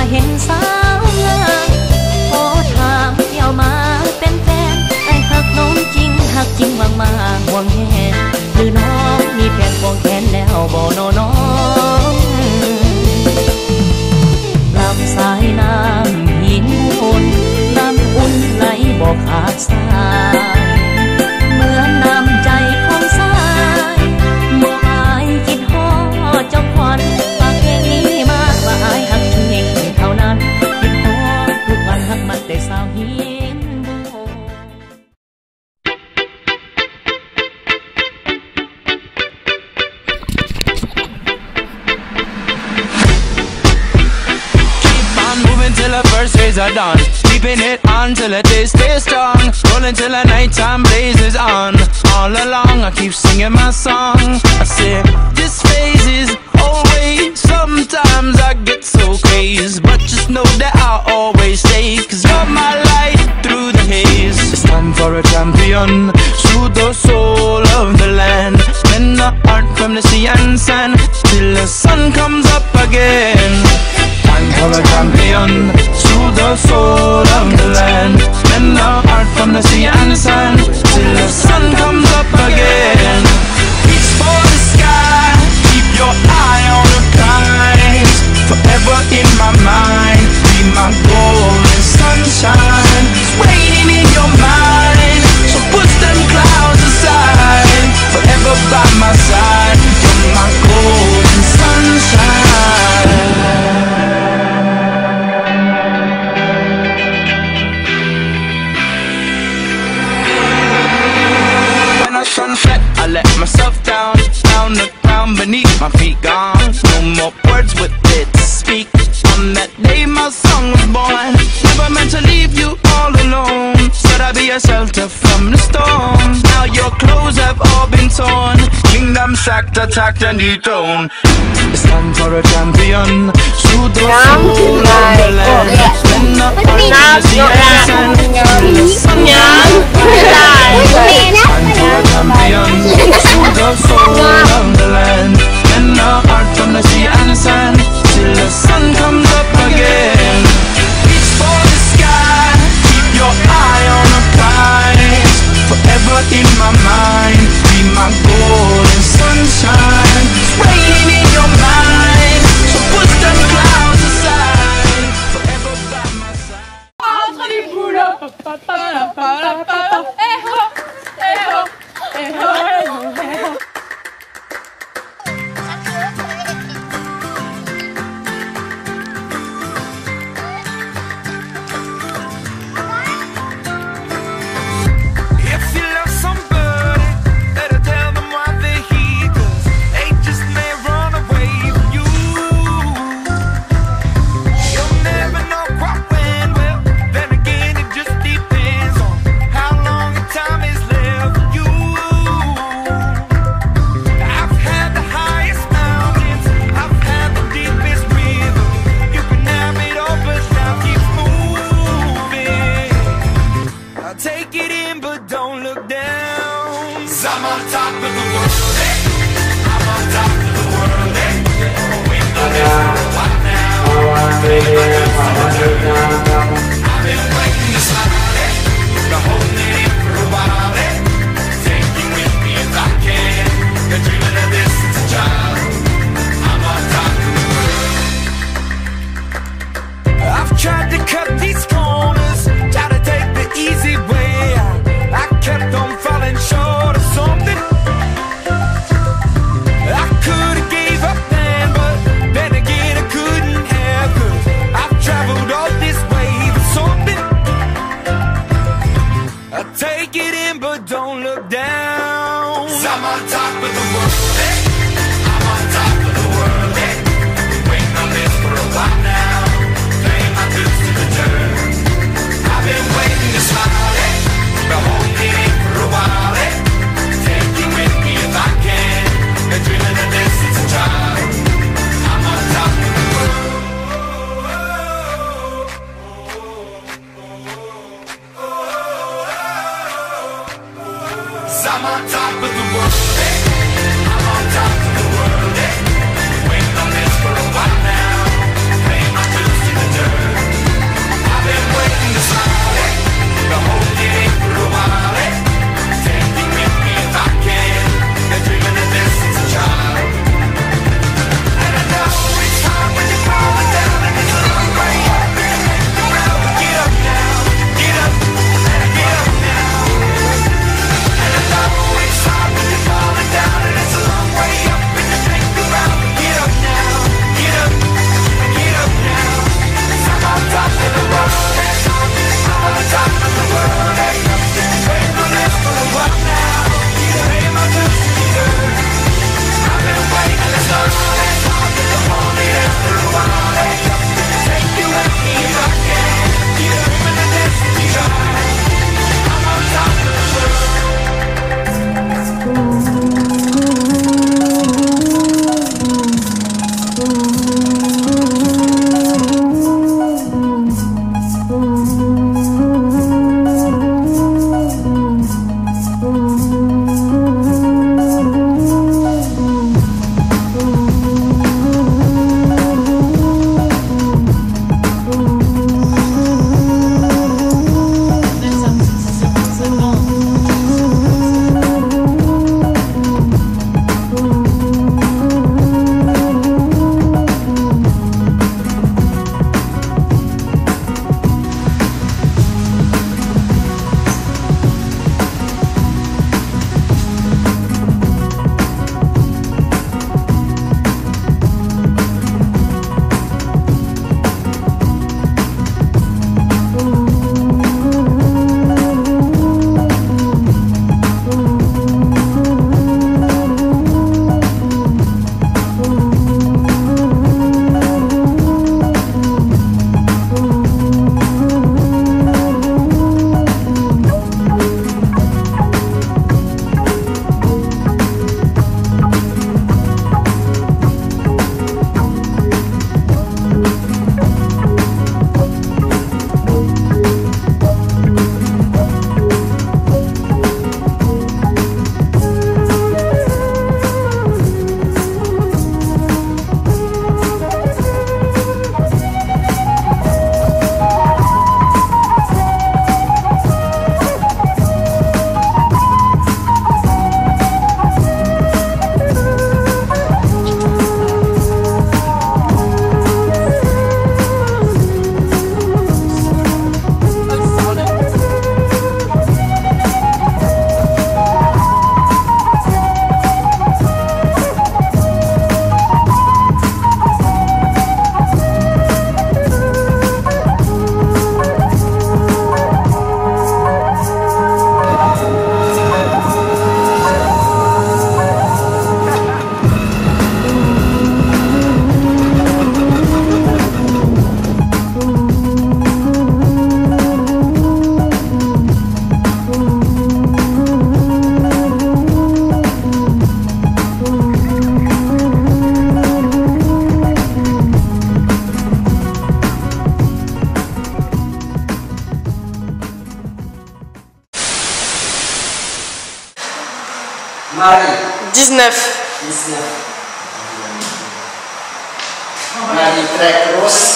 เห็นสาวงามขอถามเที่ยวมาเป็นแฟนไอ้หักน้องจริงหักจริงมากมาห่วงแหนหรือน้องมีแฟนห่วงแขนแล้วบ่โนน้องลำสายน้ำหินอุ่นน้ำอุ่นไหลบ่ขาดสายเหมือนน้ำใจของสายบ่อายคิดฮอดเจ้าควันฝากเพลงนี้มาว่าอายหักเพียงเท่านั้นคิดฮอดทุกวันหักมันแต่สาวหิน till the first rays are done, keeping it on till the day stays strong, rolling till the nighttime blazes on. All along I keep singing my song. I say this phase is always. Sometimes I get so crazy, but just know that I'll always stay, 'cause you're my light through the haze. It's time for a champion, soothe the soul of the land, spend the heart from the sea and sand till the sun comes up again. Time for a champion, soothe the soul of the land, spend the heart from the sea and the sand till the sun comes up again. Reach for the sky, keep your eye on the prize, forever in my mind, be my golden sunshine. It's raining in your mind, so push them clouds aside, forever by my side, you're my golden sunshine. Sunset, I let myself down, down the ground beneath my feet gone. No more words with it to speak. On that day my song was born. Never meant to leave you all alone. Said I'd be a shelter from the storm. Now your clothes have all been torn. Kingdom sacked, attacked and dethroned. It's time for a champion, soothe the soul of the land, spend the heart of the sea and sand till the sun time for a champion, soothe the soul of the land, spend the heart from the sea and the sand till the sun comes up again. Reach for the sky, keep your eye on the prize, forever in my mind, be my golden sunshine. It's raining in your mind, so push them clouds aside, forever by my side. I'm on top of the world, hey. I'm on top of the world, hey. Win the race for a while now. Pay my dues to the dirt. I've been waiting to smile, hey. Been holding it in for a while, hey. Take you with me if I can. Been dreaming of this since a child. I'm on top of the world. I've tried to cut these corners, try to take the easy way out. I kept on falling short of something. I could've gave up then, but then again I couldn't have, 'cause I've traveled all this way for something. I take it in but don't look down. 'Cause I'm on top of the world, hey. I'm on top of the world, hey. Waiting on this for a while now. Paying my dues to the dirt. I've been waiting to smile, hey. Been holding it for a while, hey. Take you with me if I can. Been dreaming of this since a child. I'm on top of the world. 'Cause I'm on top of the world, hey. I'm on top of the world, hey. Waiting on this for a while now. Paying my dues to the dirt. Marie. 19. 19. Marie Trekros.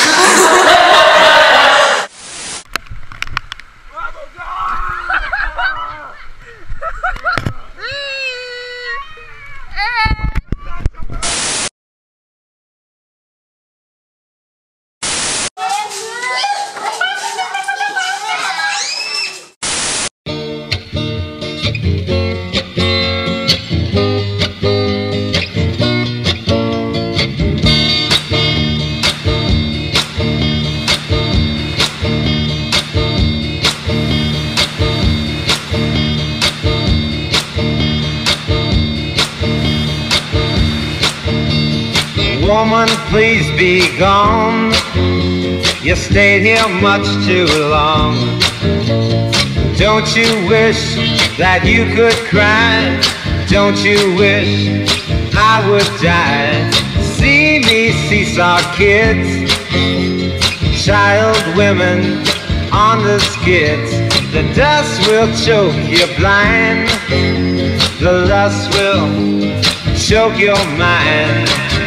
Woman, please be gone. You stayed here much too long. Don't you wish that you could cry? Don't you wish I would die? See me seesaw kids, child women on the skids. The dust will choke you blind. The lust will choke your mind.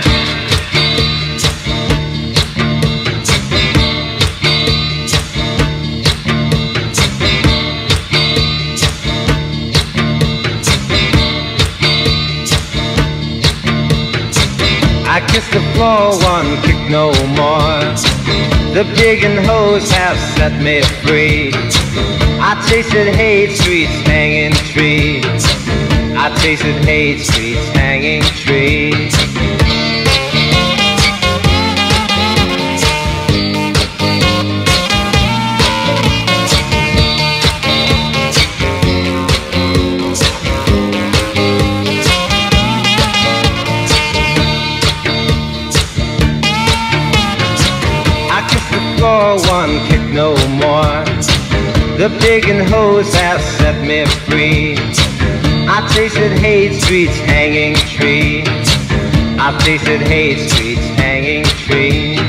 I kiss the floor, one kick no more. The pig and hose have set me free. I tasted hate streets, hanging trees. I tasted hate streets, hanging trees. One kick no more. The pig and hose have set me free. I tasted hate streets, hanging trees. I tasted hate streets, hanging trees.